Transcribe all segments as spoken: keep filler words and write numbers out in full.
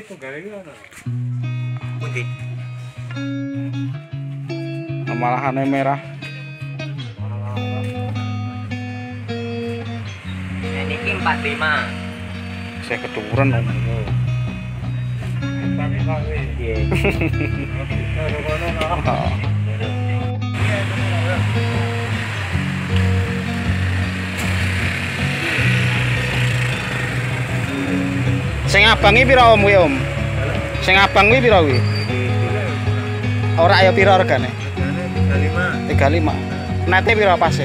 Putih. Malahannya merah. Ini empat puluh lima. Saya keduren om. Sing abang iki pira om kuwi om? Sing abang kuwi pira kuwi? Ora ya pira regane? tiga puluh lima. Nete pira pase?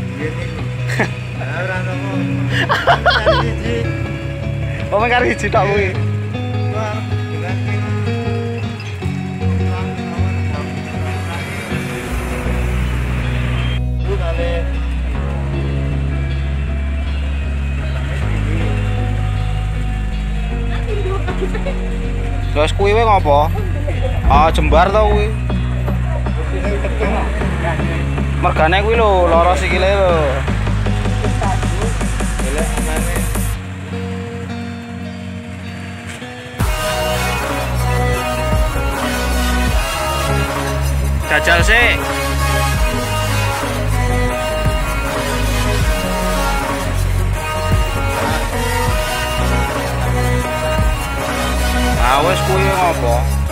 Oh mengkar hiji tok kuwi. Terus kuwi wae ngopo? Ah jembar to kuwi. Mergane kuwi lho lara sikile lho. Jajal sih. Ah wis kuwi ngopo?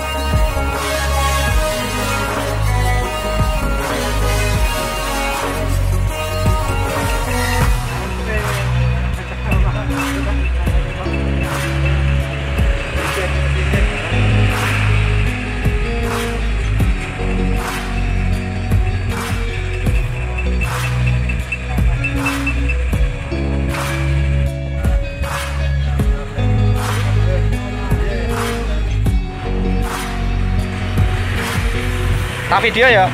Tak video ya.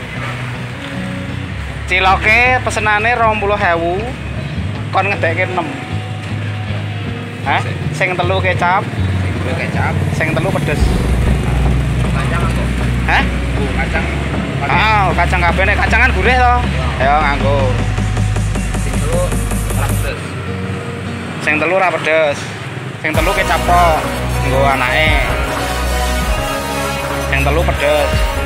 Ciloke pesenane rong puluh ewu. Kon ngedekke enam. Hah? Sing telu kecap, Sing telu kecap, sing telu pedes. kacang apa? Hah? Bu, kacang. Ah, kacang kabeh nek kacangan gurih to. Ya nganggo. Sing telu ora pedes. Sing telu ora pedes. Sing telu kecap tok. Nggo anake. Sing telu pedes.